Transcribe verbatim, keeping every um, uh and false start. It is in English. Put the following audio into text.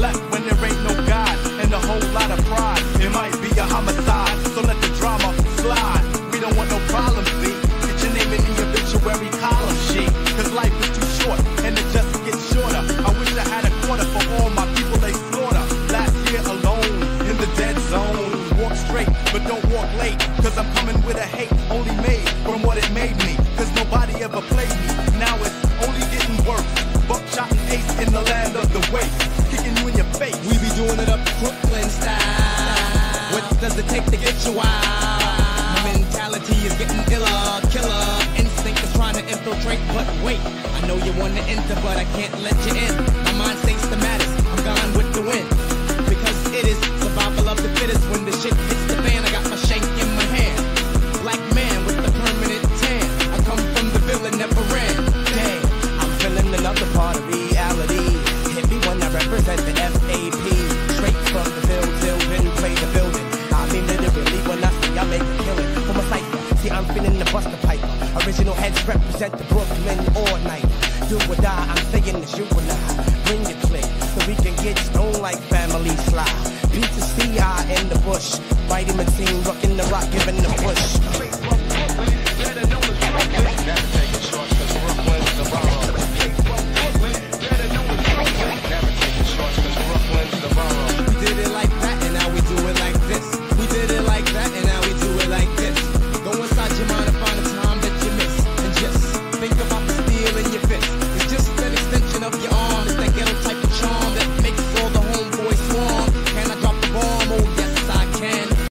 left when there ain't no God and a whole lot of pride. It might be a homicide, so let the drama slide. We don't want no problems, see? Get your name in the obituary column, shit. Cause life is too short and it just gets shorter. I wish I had a quarter for all my people they slaughter. Last year alone in the dead zone. Walk straight, but don't walk late. Cause I'm coming with a hate only made from what it made me. Cause nobody ever played me. Now it's only getting worse. Buckshot and ace in the land of the waste. Kicking you in your face. We be doing it up Crooklyn style. What does it take to get you out? My mentality is getting iller. Killer instinct is trying to infiltrate. But wait, I know you want to enter, but I can't let you in. My mind states the matters. I'm gone with the wind. Because it is survival of the fittest. When the shit hits the fan, I got my shank in my hand. Black man with the permanent tan. I come from the villain, never ran. Damn, I'm feeling another part of reality. Hit me when I represent the F A P. Straight from the field till then play the building. I mean literally when I say I make a killing. From a cipher, see I'm feeling the Buster Piper. Original heads represent the Brooklyn all night. Do or die, I'm saying it's you and I. Bring your click so we can get stoned like family slide. P to C I in the bush. Vitamin team rocking the rock, giving the push.